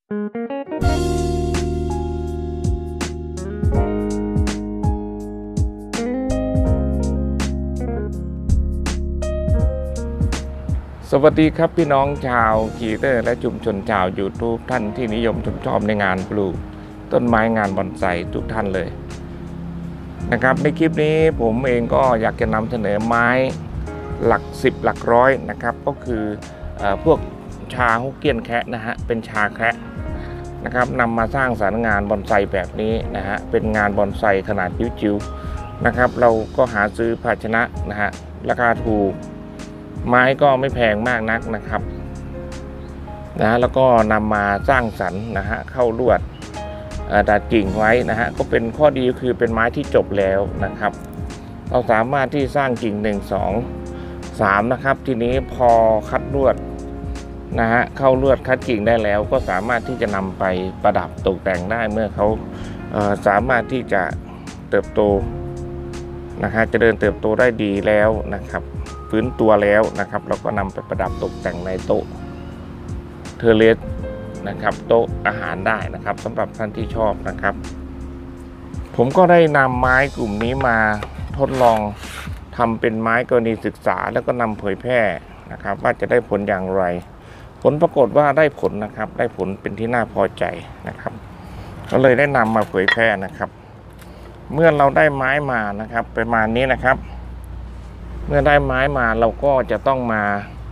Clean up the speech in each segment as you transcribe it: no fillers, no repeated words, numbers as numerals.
สวัสดีครับพี่น้องชาวกีเตอร์และชุมชนชาวยูทูบท่านที่นิยมชมชอบในงานปลูกต้นไม้งานบอนไซทุกท่านเลยนะครับในคลิปนี้ผมเองก็อยากจะนำเสนอไม้หลัก10หลักร้อยนะครับก็คือพวกชาฮกเกี้ยนแคะนะฮะเป็นชาแคะนะครับนำมาสร้างสรรค์งานบอนไซแบบนี้นะฮะเป็นงานบอนไซขนาดจิ๋วๆนะครับเราก็หาซื้อภาชนะนะฮะราคาถูกไม้ก็ไม่แพงมากนักนะครับแล้วก็นำมาสร้างสรรค์นะฮะเข้าลวดดัดกิ่งไว้นะฮะก็เป็นข้อดีคือเป็นไม้ที่จบแล้วนะครับเราสามารถที่สร้างกิ่ง1 2 3นะครับทีนี้พอคัดลวดนะฮะเข้าลวดคัดกิ่งได้แล้วก็สามารถที่จะนำไปประดับตกแต่งได้เมื่อเขาสามารถที่จะเติบโตนะครับเจริญเติบโตได้ดีแล้วนะครับฟื้นตัวแล้วนะครับเราก็นำไปประดับตกแต่งในโต๊ะเทเลสนะครับโต๊ะอาหารได้นะครับสำหรับท่านที่ชอบนะครับผมก็ได้นำไม้กลุ่มนี้มาทดลองทำเป็นไม้กรณีศึกษาแล้วก็นำเผยแพร่นะครับว่าจะได้ผลอย่างไรผลปรากฏว่าได้ผลนะครับได้ผลเป็นที่น่าพอใจนะครับก็เลยได้นำมาเผยแพร่นะครับเมื่อเราได้ไม้มานะครับประมาณนี้นะครับเมื่อได้ไม้มาเราก็จะต้องมา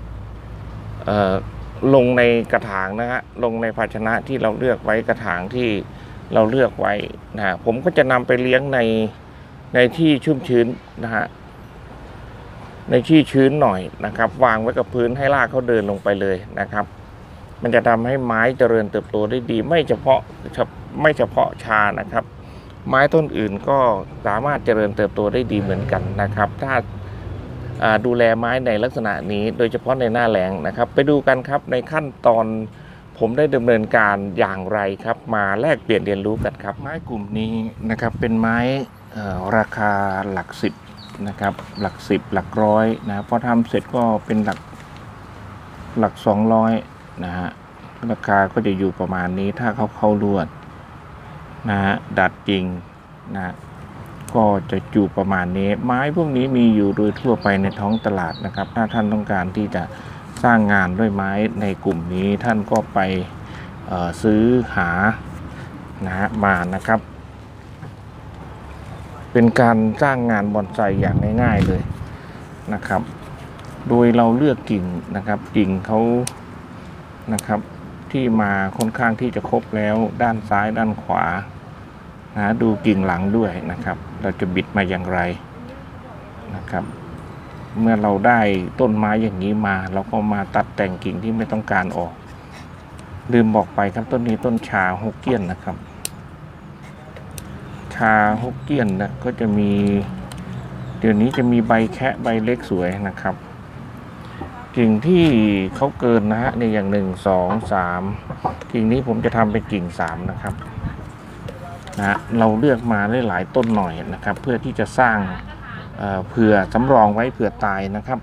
ลงในกระถางนะฮะลงในภาชนะที่เราเลือกไว้กระถางที่เราเลือกไว้นะผมก็จะนำไปเลี้ยงในที่ชุ่มชื้นนะฮะในที่ชื้นหน่อยนะครับวางไว้กับพื้นให้รากเขาเดินลงไปเลยนะครับมันจะทำให้ไม้เจริญเติบโตได้ดีไม่เฉพาะชานะครับไม้ต้นอื่นก็สามารถเจริญเติบโตได้ดีเหมือนกันนะครับถ้าดูแลไม้ในลักษณะนี้โดยเฉพาะในหน้าแล้งนะครับไปดูกันครับในขั้นตอนผมได้ดำเนินการอย่างไรครับมาแลกเปลี่ยนเรียนรู้กันครับไม้กลุ่มนี้นะครับเป็นไม้ราคาหลัก10นะครับหลัก10หลักร้อยนะพอทำเสร็จก็เป็นหลัก200นะฮะราคาก็จะอยู่ประมาณนี้ถ้าเข้าลวดนะฮะดัดจริงนะก็จะอยู่ประมาณนี้ไม้พวกนี้มีอยู่โดยทั่วไปในท้องตลาดนะครับถ้าท่านต้องการที่จะสร้างงานด้วยไม้ในกลุ่มนี้ท่านก็ไปซื้อหานะฮะมานะครับเป็นการสร้างงานบอนไซอย่างง่ายๆเลยนะครับโดยเราเลือกกิ่งนะครับกิ่งเขานะครับที่มาค่อนข้างที่จะครบแล้วด้านซ้ายด้านขวานะดูกิ่งหลังด้วยนะครับเราจะบิดมาอย่างไรนะครับเมื่อเราได้ต้นไม้อย่างนี้มาเราก็มาตัดแต่งกิ่งที่ไม่ต้องการออกลืมบอกไปครับต้นนี้ต้นชาฮกเกี้ยนนะครับชาฮกเกี้ยนนะก็จะมีเดี๋ยวนี้จะมีใบแคะใบเล็กสวยนะครับกิ่งที่เขาเกินนะฮะในอย่าง1 2 3กิ่งนี้ผมจะทำเป็นกิ่ง3นะครับนะเราเลือกมาได้หลายต้นหน่อยนะครับเพื่อที่จะสร้างเผื่อสำรองไว้เผื่อตายนะครับ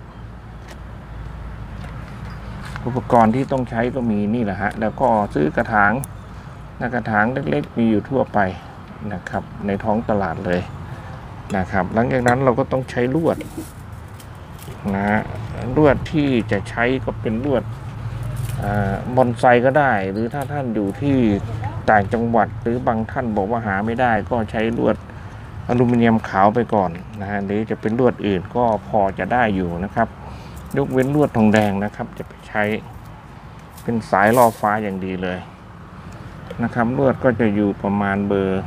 อุปกรณ์ที่ต้องใช้ก็มีนี่แหละฮะแล้วก็ซื้อกระถางกระถางเล็กๆมีอยู่ทั่วไปนะครับในท้องตลาดเลยนะครับหลังจากนั้นเราก็ต้องใช้ลวดนะลวดที่จะใช้ก็เป็นลวดบอนไซก็ได้หรือถ้าท่านอยู่ที่ต่างจังหวัดหรือบางท่านบอกว่าหาไม่ได้ก็ใช้ลวดอลูมิเนียมขาวไปก่อนนะฮะหรือจะเป็นลวดอื่นก็พอจะได้อยู่นะครับยกเว้นลวดทองแดงนะครับจะไปใช้เป็นสายล่อฟ้าอย่างดีเลยนะครับลวดก็จะอยู่ประมาณเบอร์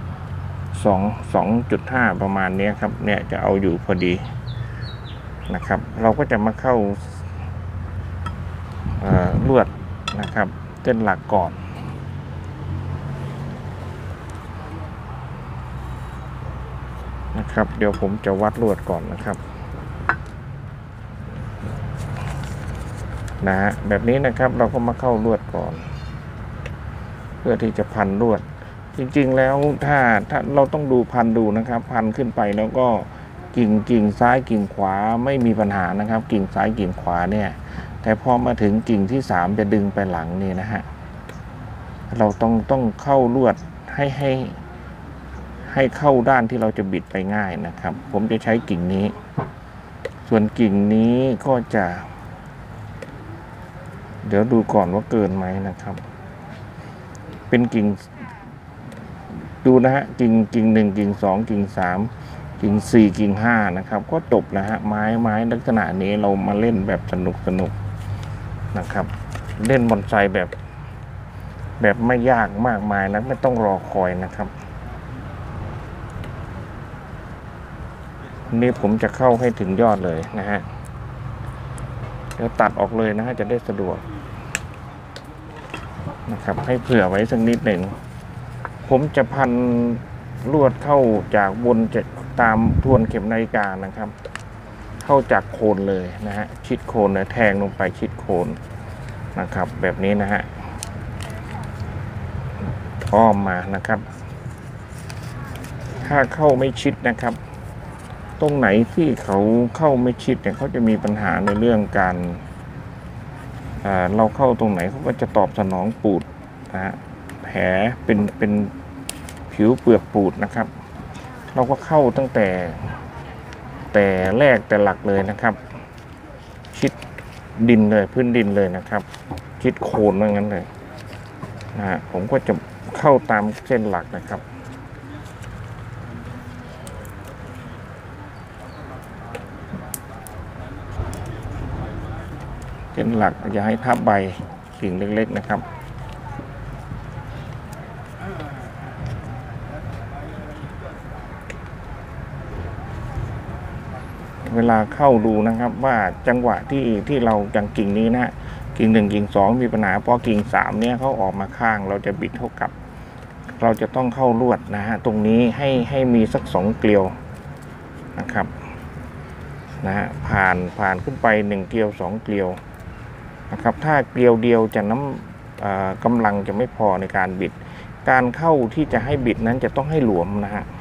2.5ประมาณนี้ครับเนี่ยจะเอาอยู่พอดีนะครับเราก็จะมาเข้าลวดนะครับเส้นหลักก่อนนะครับเดี๋ยวผมจะวัดลวดก่อนนะครับนะฮะแบบนี้นะครับเราก็มาเข้าลวดก่อนเพื่อที่จะพันลวดจริงๆแล้วถ้าเราต้องดูพันดูนะครับพันขึ้นไปแล้วก็กิ่งซ้ายกิ่งขวาไม่มีปัญหานะครับกิ่งซ้ายกิ่งขวาเนี่ยแต่พอมาถึงกิ่งที่3จะดึงไปหลังนี่นะฮะเราต้องเข้าลวดให้เข้าด้านที่เราจะบิดไปง่ายนะครับ ผมจะใช้กิ่งนี้ ส่วนกิ่งนี้ก็จะ เดี๋ยวดูก่อนว่าเกินไหมนะครับ เป็นกิ่งดูนะฮะกิ่ง1 กิ่ง2 กิ่ง3 กิ่ง4 กิ่ง5นะครับก็จบแล้วฮะไม้ลักษณะนี้เรามาเล่นแบบสนุกนะครับ เล่นบอนไซแบบไม่ยากมากมายนะไม่ต้องรอคอยนะครับนี่ผมจะเข้าให้ถึงยอดเลยนะฮะเดี๋ยวตัดออกเลยนะฮะจะได้สะดวกนะครับให้เผื่อไว้สักนิดหนึ่งผมจะพันลวดเข้าจากบนจะตามทวนเข็มนาฬิกานะครับเข้าจากโคนเลยนะฮะชิดโคนนะแทงลงไปชิดโคนนะครับแบบนี้นะฮะอ้อมมานะครับถ้าเข้าไม่ชิดนะครับตรงไหนที่เขาเข้าไม่ชิดเนี่ยเขาจะมีปัญหาในเรื่องการเราเข้าตรงไหนเขาก็จะตอบสนองปูดนะฮะแผลเป็นผิวเปลือกปูดนะครับเราก็เข้าตั้งแต่แรกแต่หลักเลยนะครับชิดดินเลยพื้นดินเลยนะครับชิดโคนว่างั้นเลยนะฮะผมก็จะเข้าตามเส้นหลักนะครับเส้นหลักอย่าให้ทับใบกิ่งเล็กๆนะครับเวลาเข้าดูนะครับว่าจังหวะที่เราอย่างกิ่งนี้นะกิ่ง1 กิ่ง2มีปัญหาพอกิ่ง3เนี่ยเขาออกมาข้างเราจะบิดเท่ากับเราจะต้องเข้าลวดนะฮะตรงนี้ให้มีสัก2 เกลียวนะครับนะฮะผ่านขึ้นไป1 เกลียว2 เกลียวนะครับถ้าเกลียวเดียวจะกำลังจะไม่พอในการบิดการเข้าที่จะให้บิดนั้นจะต้องให้หลวมนะฮะ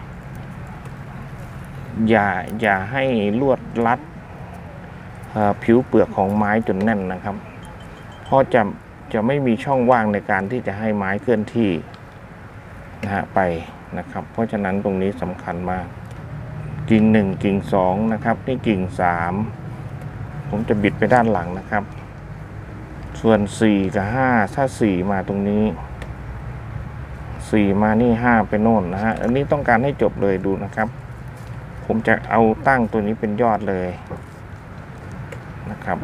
อย่าให้ลวดรัดผิวเปลือกของไม้จนแน่นนะครับเพราะจะไม่มีช่องว่างในการที่จะให้ไม้เคลื่อนที่นะฮะไปนะครับเพราะฉะนั้นตรงนี้สำคัญมากกิ่ง1 กิ่ง2นะครับนี่กิ่ง3ผมจะบิดไปด้านหลังนะครับส่วน4 กับ 5ถ้า4มาตรงนี้4มานี่5ไปโน่นนะฮะอันนี้ต้องการให้จบเลยดูนะครับผมจะเอาตั้งตัวนี้เป็นยอดเลยนะครับ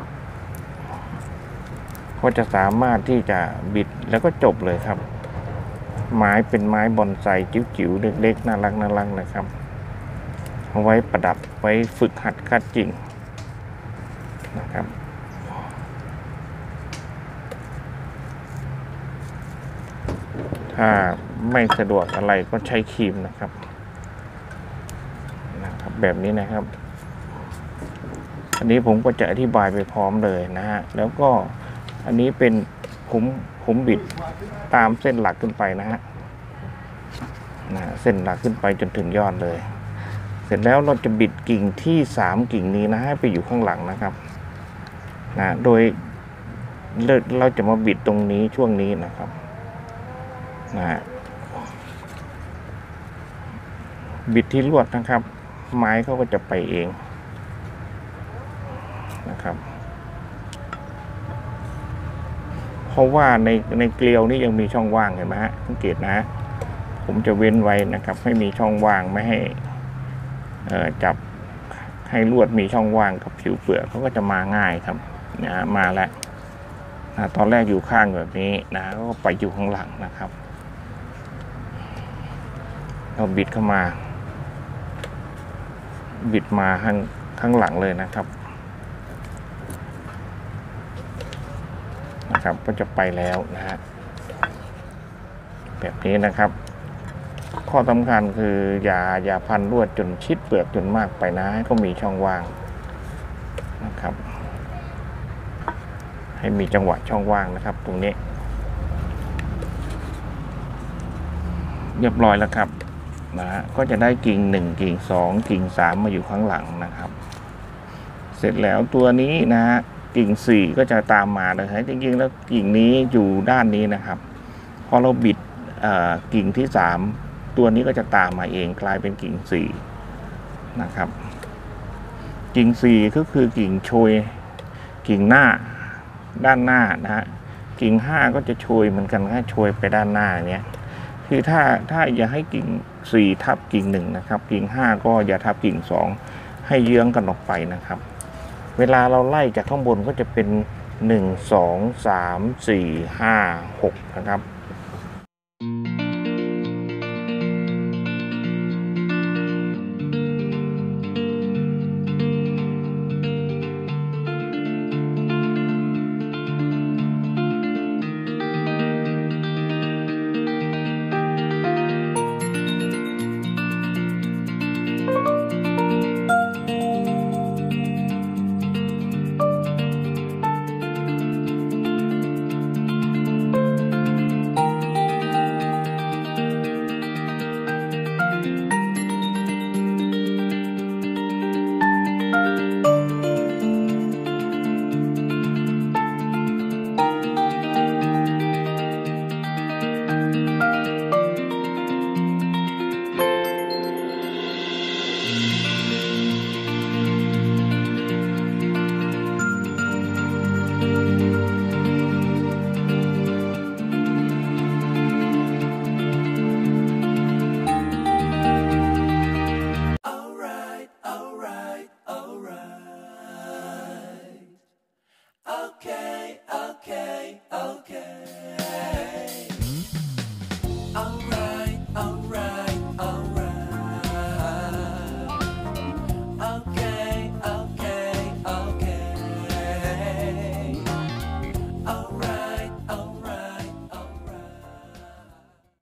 ก็จะสามารถที่จะบิดแล้วก็จบเลยครับไม้เป็นไม้บอนไซจิ๋วๆเล็กๆน่ารักนะครับเอาไว้ประดับไว้ฝึกหัดคัดจริงนะครับถ้าไม่สะดวกอะไรก็ใช้ครีมนะครับแบบนี้นะครับอันนี้ผมก็จะอธิบายไปพร้อมเลยนะฮะแล้วก็อันนี้เป็นผมบิดตามเส้นหลักขึ้นไปนะฮะเส้นหลักขึ้นไปจนถึงยอดเลยเสร็จแล้วเราจะบิดกิ่งที่3 กิ่งนี้นะให้ไปอยู่ข้างหลังนะครับนะโดยเราจะมาบิดตรงนี้ช่วงนี้นะครับนะบิดที่ลวดนะครับไม้เขาก็จะไปเองนะครับเพราะว่าในเกลียวนี่ยังมีช่องว่างเห็นไหมฮะสังเกตนะผมจะเว้นไว้นะครับให้มีช่องว่างไม่ให้จับให้ลวดมีช่องว่างกับผิวเปลือกเขาก็จะมาง่ายครับนะมาแล้วตอนแรกอยู่ข้างแบบนี้นะก็ไปอยู่ข้างหลังนะครับเราบิดเข้ามาบิดมาข้างหลังเลยนะครับก็จะไปแล้วนะฮะแบบนี้นะครับข้อสำคัญคืออย่าพันลวดจนชิดเปลือกจนมากไปนะให้ก็มีช่องว่างนะครับให้มีจังหวะช่องว่างนะครับตรงนี้เรียบร้อยแล้วครับนะฮะก็จะได้กิ่ง1 กิ่ง2 กิ่ง3มาอยู่ข้างหลังนะครับเสร็จแล้วตัวนี้นะฮะกิ่ง4ก็จะตามมาเลยจริงๆแล้วกิ่งนี้อยู่ด้านนี้นะครับพอเราบิดกิ่งที่3ตัวนี้ก็จะตามมาเองกลายเป็นกิ่ง4นะครับกิ่ง4ก็คือกิ่งโชยกิ่งหน้าด้านหน้านะฮะกิ่ง5ก็จะโชยเหมือนกันแค่โชยไปด้านหน้าเนี้ยคือถ้าอย่าให้กิ่ง4ทับกิ่ง1นะครับกิ่ง5ก็อย่าทับกิ่ง2ให้เยื้องกันออกไปนะครับเวลาเราไล่จากข้างบนก็จะเป็น1 2 3 4 5 6นะครับ